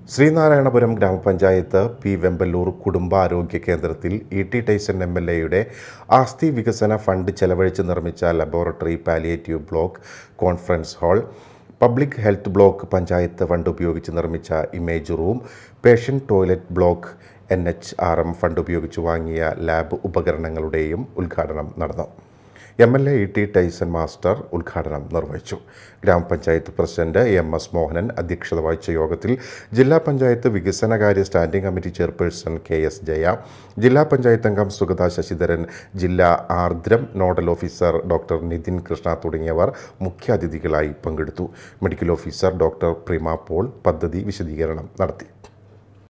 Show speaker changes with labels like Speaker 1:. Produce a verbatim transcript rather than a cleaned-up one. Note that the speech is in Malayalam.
Speaker 1: ശ്രീനാരായണപുരം ഗ്രാമപഞ്ചായത്ത് പി വെമ്പല്ലൂർ കുടുംബാരോഗ്യ കേന്ദ്രത്തിൽ E T Tyson M L എയുടെ ആസ്തി വികസന ഫണ്ട് ചെലവഴിച്ച് നിർമ്മിച്ച laboratory palliative block conference hall, public health block panchayat fund ഉപയോഗിച്ച് നിർമ്മിച്ച image room, patient toilet block N H R M fund ഉപയോഗിച്ച് വാങ്ങിയ ലാബ് ഉപകരണങ്ങളുടെയും ഉദ്ഘാടനം നടന്നു. M L A E T Tyson master ഉദ്ഘാടനം നിർവഹിച്ചു. ഗ്രാമപഞ്ചായത്ത് പ്രസിഡന്റ് എം എസ് മോഹനൻ അധ്യക്ഷത വഹിച്ച യോഗത്തിൽ ജില്ലാ പഞ്ചായത്ത് വികസനകാര്യ standing committee chairperson K S Jaya, ജില്ലാ പഞ്ചായത്ത് അംഗം സുഗത ശശിധരൻ, ജില്ലാ Ardram nodal officer doctor Nithin Krishna തുടങ്ങിയവർ മുഖ്യാതിഥികളായി പങ്കെടുത്തു. Medical officer doctor Prima Paul പദ്ധതി വിശദീകരണം നടത്തി.